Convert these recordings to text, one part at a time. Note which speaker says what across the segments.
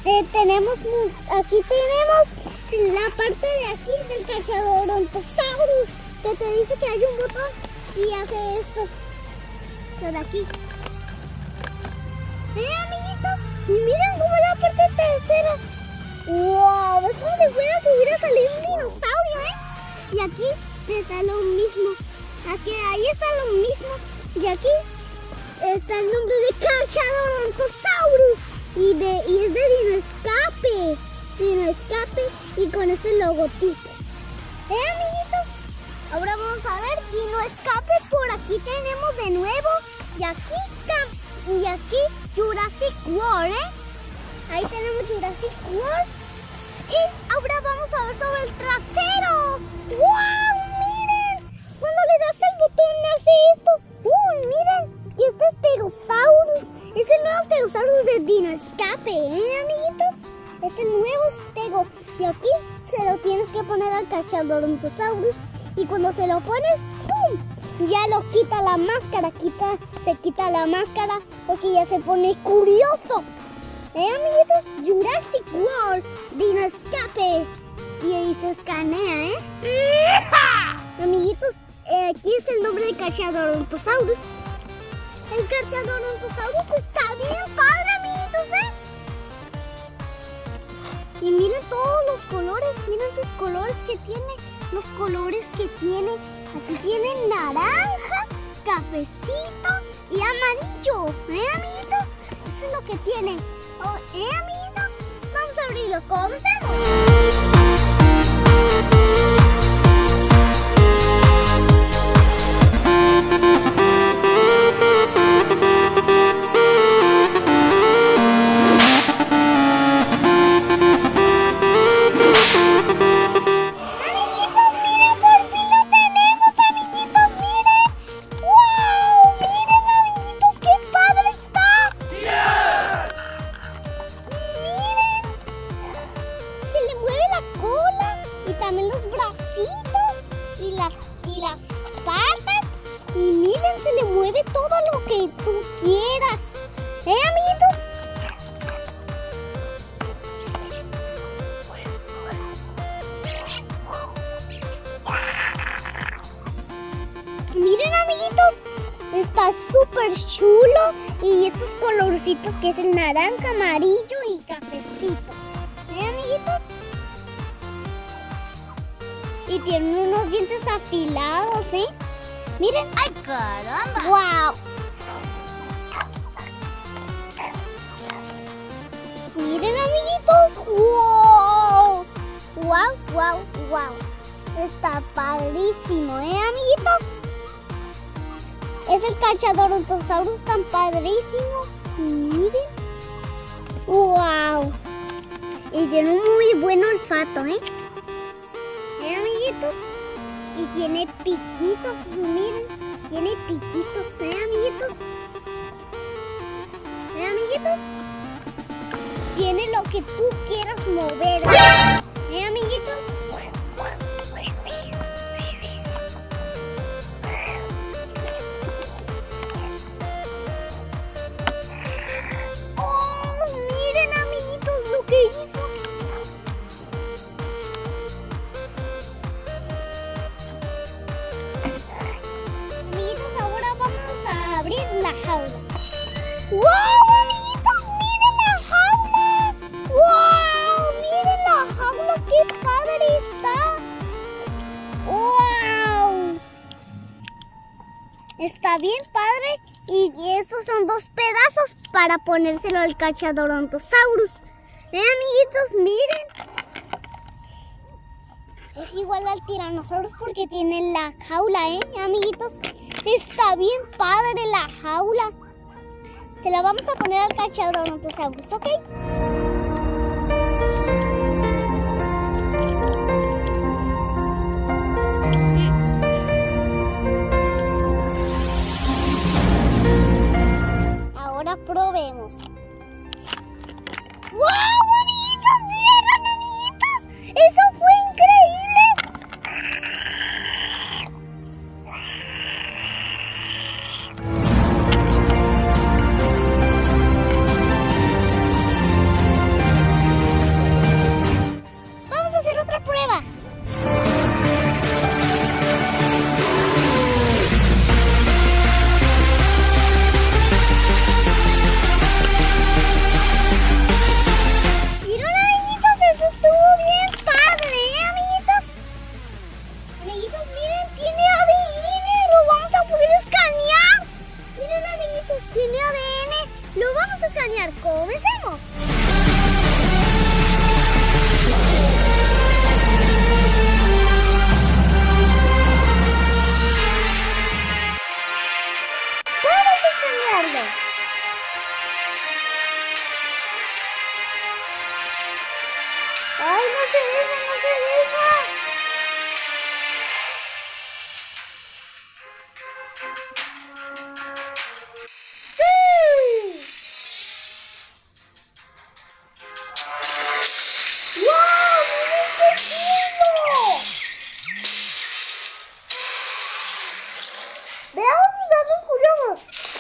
Speaker 1: Aquí tenemos la parte de aquí del Cachalorontosaurus, que te dice que hay un botón y hace esto. Lo de aquí. Amiguitos, y miren cómo es la parte tercera. ¡Wow! Es como si fuera que hubiera salido un dinosaurio, Y aquí está lo mismo. Ahí está lo mismo. Y aquí está el nombre de Cachalorontosaurus. Y es de Dino Escape. Dino Escape y con este logotipo. Amiguitos, ahora vamos a ver Dino Escape. Por aquí tenemos de nuevo. Y aquí Jurassic World, Ahí tenemos Jurassic World. Y ahora vamos a ver sobre el trasero. ¡Wow! Miren, cuando le das el botón hace esto. ¡Uy, miren! Y este es Stegosaurus. Es el nuevo Stegosaurus de Dino Escape, amiguitos? Es el nuevo Stego. Y aquí se lo tienes que poner al Cachalorontosaurus. Y cuando se lo pones, ¡pum! Ya lo quita la máscara. Se quita la máscara porque ya se pone curioso. Amiguitos, Jurassic World, Dino Escape. Y ahí se escanea, Amiguitos, aquí es el nombre de Cachalorontosaurus. El Cachalorontosaurus está bien padre, amiguitos, Y miren todos los colores, miren sus colores que tiene. Los colores que tiene. Aquí tiene naranja, cafecito y amarillo. Amiguitos? Eso es lo que tiene. Amiguitos, vamos a abrirlo. ¡Comencemos! También los bracitos y las patas. Y miren, se le mueve todo lo que tú quieras. Amiguitos? Miren, amiguitos, está súper chulo. Y estos colorcitos que es el naranja, amarillo y cafecito. Amiguitos? Y tiene unos dientes afilados, Miren. ¡Ay, caramba! ¡Wow! Miren, amiguitos. ¡Wow! ¡Wow, wow, wow! Está padrísimo, amiguitos? Es el Cachalorontosaurus tan padrísimo. Miren. ¡Wow! Y tiene un muy buen olfato, amiguitos, y tiene piquitos, miren, tiene piquitos, amiguitos, amiguitos, tiene lo que tú quieras mover, amiguitos. Oh, miren, amiguitos, lo que hizo. La jaula. ¡Wow, amiguitos! ¡Miren la jaula! ¡Wow! ¡Miren la jaula! ¡Qué padre está! ¡Wow! Está bien padre. Y estos son 2 pedazos para ponérselo al Cachalorontosaurus. Amiguitos, miren. Es igual al Tiranosaurus porque tiene la jaula, amiguitos. Está bien padre la jaula. Se la vamos a poner al Cachalorontosaurus, ¿ok? Ahora probemos. ¡Wow, amiguitos! ¡Vieron, amiguitos! ¡Eso fue increíble! ¡Ay, no se deja, no se deja! ¡Sí! ¡Wow! ¡Miren qué chulo! Veamos sus datos curiosos.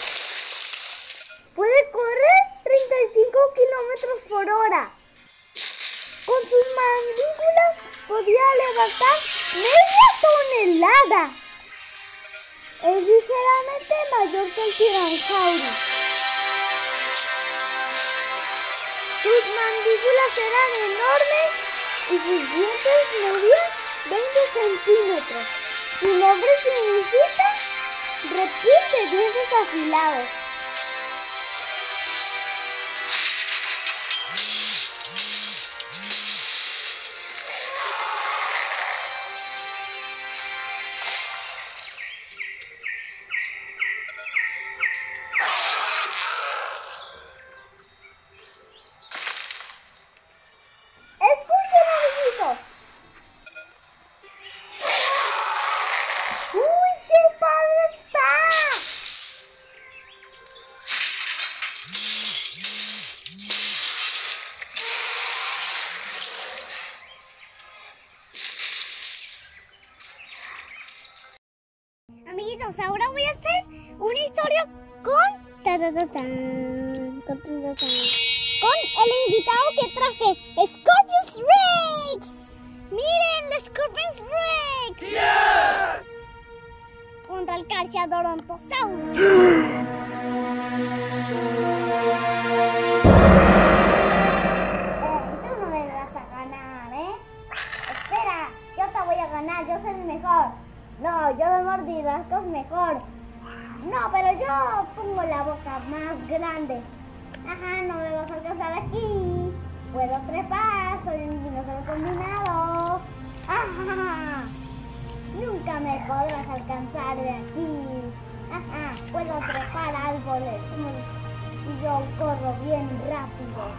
Speaker 1: Puede correr 35 kilómetros por hora. Con sus mandíbulas podía levantar media tonelada. Es ligeramente mayor que el tiranosaurio. Sus mandíbulas eran enormes y sus dientes medían 20 centímetros. Su nombre significa reptil de dientes afilados. Escuchen, amiguitos. ¡Uy, qué padre está! Amiguitos, ahora voy a hacer una historia con el invitado que traje, Scorpius Rex. Miren, la Scorpius Rex. Yes. Contra el Carcharodontosaurus. Tú no me vas a ganar, ¿eh? Espera, yo te voy a ganar, yo soy el mejor. No, yo de mordidascos mejor. No, pero yo pongo la boca más grande. Ajá, no me vas a alcanzar aquí. Puedo trepar, soy un dinosaurio combinado. Ajá, nunca me podrás alcanzar de aquí. Ajá, puedo trepar árboles. Y yo corro bien rápido.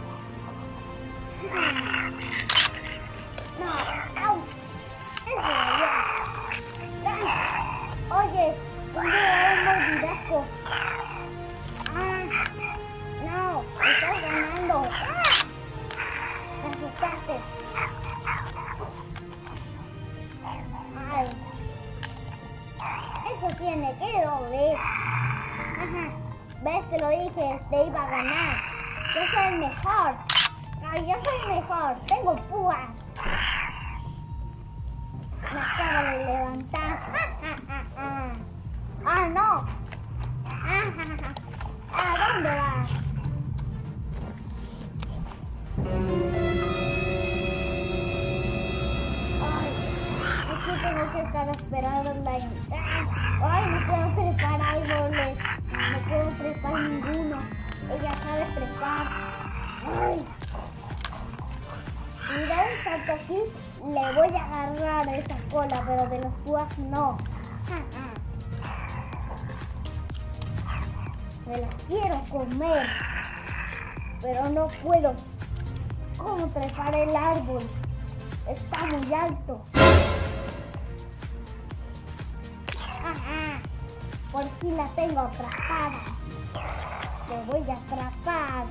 Speaker 1: No, au. Eso ya. Oye, ¿dónde va un mordidasco? No, estás ganando. Me asustaste. Ay. Eso tiene que doler. Ajá. ¿Ves? Te lo dije, te iba a ganar. Yo soy el mejor. Ay, yo soy el mejor. Tengo púas. Me acabo de levantar. ¡Ah, no! ¿A dónde vas? Ay, aquí tengo que estar esperando la... Ay, no puedo trepar árboles. No puedo trepar ninguno. Ella sabe trepar. Ay. Si da un salto aquí, le voy a agarrar esa cola, pero de las púas no. Me las quiero comer, pero no puedo. ¿Cómo trepar el árbol? Está muy alto. Por fin la tengo atrapada. Te voy a atrapar.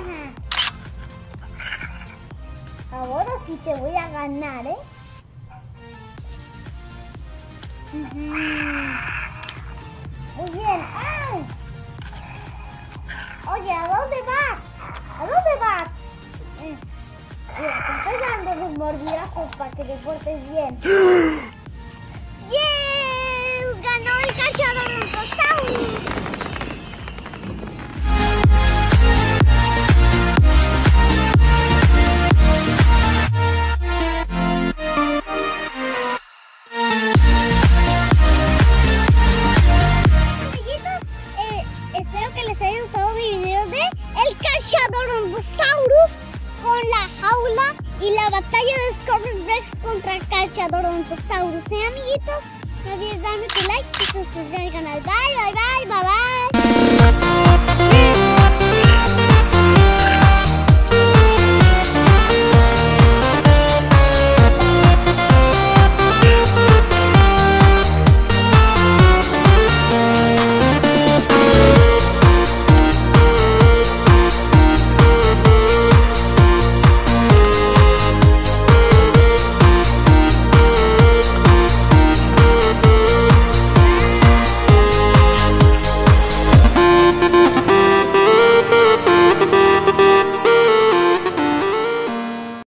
Speaker 1: Ahora sí te voy a ganar, ¿eh? Muy bien. ¡Ay! Oye, ¿a dónde vas? ¿A dónde vas? Mira, te estoy dando unos mordidazos para que te portes bien. ¡Yes! ¡Ganó el Carcharodontosaurus! Con la jaula y la batalla de Scorpius Rex contra el Carcharodontosaurus. Amiguitos, no olvides darme tu like y suscribirte al canal. Bye, bye, bye, bye, bye.